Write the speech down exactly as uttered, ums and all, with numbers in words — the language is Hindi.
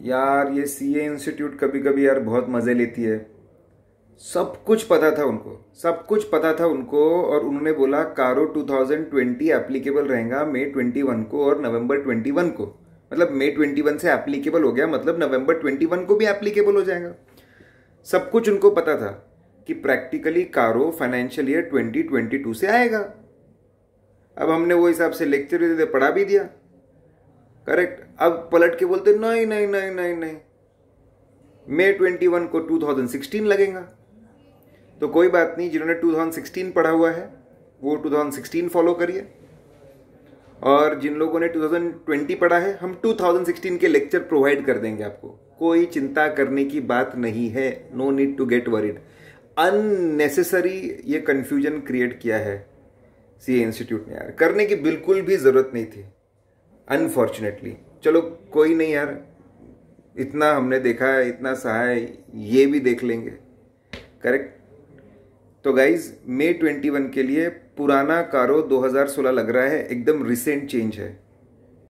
यार ये सी ए इंस्टीट्यूट कभी कभी यार बहुत मज़े लेती है। सब कुछ पता था उनको, सब कुछ पता था उनको, और उन्होंने बोला कारो टू थाउजेंड ट्वेंटी एप्लीकेबल रहेगा मई ट्वेंटी वन को और नवंबर ट्वेंटी वन को। मतलब मई ट्वेंटी वन से एप्लीकेबल हो गया, मतलब नवंबर ट्वेंटी वन को भी एप्लीकेबल हो जाएगा। सब कुछ उनको पता था कि प्रैक्टिकली कारो financial year twenty twenty two से आएगा। अब हमने वो हिसाब से लेक्चर भी दे पढ़ा भी दिया, करेक्ट। अब पलट के बोलते नहीं नहीं नहीं नहीं नहीं मई ट्वेंटी वन को टू थाउजेंड सिक्सटीन लगेगा। तो कोई बात नहीं, जिन्होंने टू थाउजेंड सिक्सटीन पढ़ा हुआ है वो टू थाउजेंड सिक्सटीन फॉलो करिए, और जिन लोगों ने टू थाउजेंड ट्वेंटी पढ़ा है हम टू थाउजेंड सिक्सटीन के लेक्चर प्रोवाइड कर देंगे आपको। कोई चिंता करने की बात नहीं है, no need to get worried. Unnecessary ये कंफ्यूजन क्रिएट किया है सी ए इंस्टीट्यूट ने, यार करने की बिल्कुल भी ज़रूरत नहीं थी अनफॉर्चुनेटली। चलो कोई नहीं यार, इतना हमने देखा है, इतना सहा है, ये भी देख लेंगे, करेक्ट। तो गाइज मई ट्वेंटी वन के लिए पुराना कारो दो हज़ार सोलह लग रहा है, एकदम रिसेंट चेंज है।